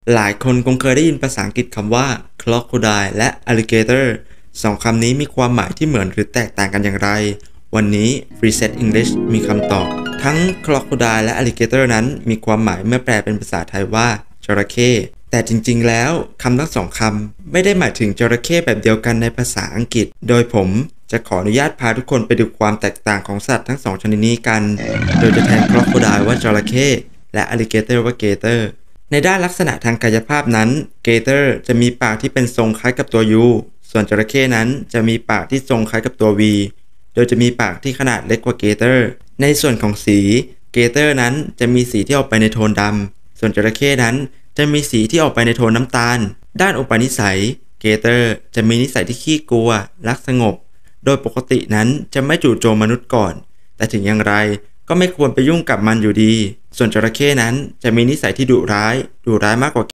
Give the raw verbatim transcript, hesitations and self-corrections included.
หลายคนคงเคยได้ยินภาษาอังกฤษคำว่า crocodile และ alligator สองคำนี้มีความหมายที่เหมือนหรือแตกต่างกันอย่างไรวันนี้ Reset English มีคำตอบทั้ง crocodile และ alligator นั้นมีความหมายเมื่อแปลเป็นภาษาไทยว่าจระเข้แต่จริงๆแล้วคำทั้งสองคำไม่ได้หมายถึงจระเข้แบบเดียวกันในภาษาอังกฤษโดยผมจะขออนุญาตพาทุกคนไปดูความแตกต่างของสัตว์ทั้งสองชนิดนี้กันโดยจะแทน crocodile ว่าจระเข้และ alligator ว่า gator ในด้านลักษณะทางกายภาพนั้น gator จะมีปากที่เป็นทรงคล้ายกับตัว U ส่วนจระเข้นั้นจะมีปากที่ทรงคล้ายกับตัว V โดยจะมีปากที่ขนาดเล็กกว่า gator ในส่วนของสี gator นั้นจะมีสีที่ออกไปในโทนดำส่วนจระเข้นั้นจะมีสีที่ออกไปในโทนน้ำตาลด้านอุปนิสัย gator จะมีนิสัยที่ขี้กลัวรักสงบโดยปกตินั้นจะไม่จู่โจมมนุษย์ก่อนแต่ถึงอย่างไรก็ไม่ควรไปยุ่งกับมันอยู่ดีส่วนจระเข้นั้นจะมีนิสัยที่ดุร้ายดุร้ายมากกว่า